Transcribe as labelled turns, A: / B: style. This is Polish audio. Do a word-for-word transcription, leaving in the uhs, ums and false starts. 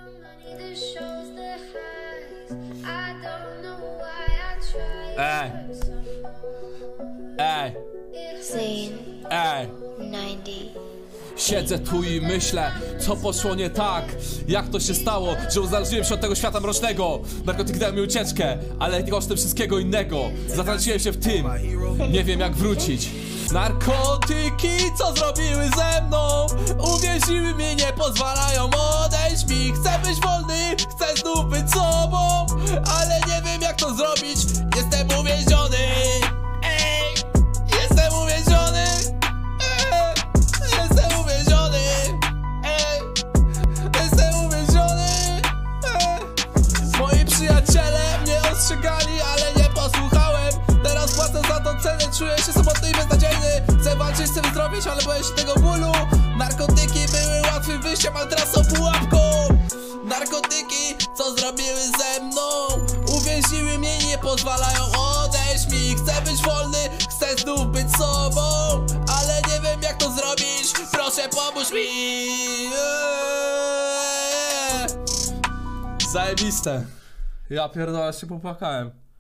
A: Ej. Ej. Ej. Siedzę tu i myślę, co poszło nie tak. Jak to się stało, że uzależniłem się od tego świata mrocznego. Narkotyki dały mi ucieczkę, ale kosztem wszystkiego innego. Zatraciłem się w tym, nie wiem jak wrócić. Narkotyki, co zrobiły ze mną? Uwięziły mnie, nie pozwalają odejść mi. Chcę być wolny, chcę znów być sobą, ale nie wiem jak to zrobić. Jestem uwięziony. Ej, jestem uwięziony. Ej, jestem uwięziony. Ej, jestem uwięziony. Ej. Moi przyjaciele mnie ostrzegali, ale nie posłuchałem. Teraz płacę za to cenę, czuję się samotny i beznadziejny. Chcę walczyć, chcę wyzdrowieć, ale boję się tego bólu. Narkotyki były łatwym wyjściem, a teraz są pułapką. Narkotyki, co zrobiły ze mną? Uwięziły mnie, nie pozwalają odejść mi. Chcę być wolny, chcę znów być sobą, ale nie wiem jak to zrobić. Proszę pomóż mi. Eee. Zajebiste. Ja pierdolę, się popłakałem.